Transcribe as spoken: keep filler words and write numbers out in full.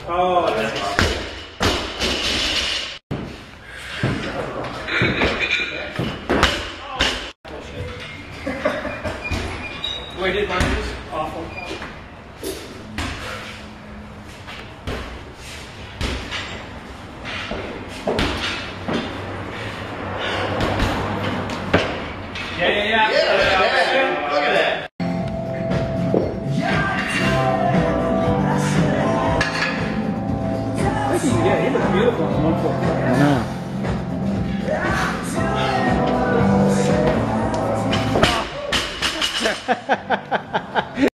Oh, nice. The way I did mine was awful. Yeah, yeah, yeah. Yeah, yeah, yeah. Look at that. Yeah, he looks beautiful on one foot. I know. Ha ha ha ha!